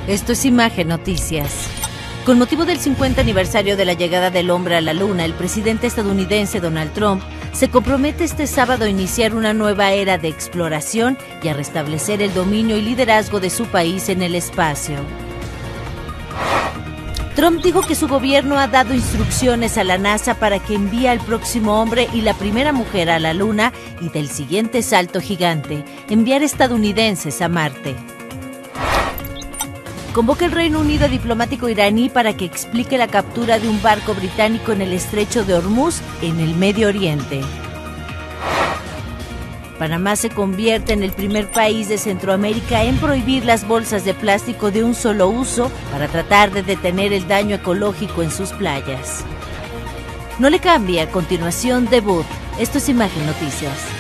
Esto es Imagen Noticias. Con motivo del 50 aniversario de la llegada del hombre a la Luna, el presidente estadounidense Donald Trump se compromete este sábado a iniciar una nueva era de exploración y a restablecer el dominio y liderazgo de su país en el espacio. Trump dijo que su gobierno ha dado instrucciones a la NASA para que envíe al próximo hombre y la primera mujer a la Luna y del siguiente salto gigante, enviar estadounidenses a Marte. Convoca el Reino Unido a diplomático iraní para que explique la captura de un barco británico en el estrecho de Hormuz, en el Medio Oriente. Panamá se convierte en el primer país de Centroamérica en prohibir las bolsas de plástico de un solo uso para tratar de detener el daño ecológico en sus playas. No le cambie, a continuación debut. Esto es Imagen Noticias.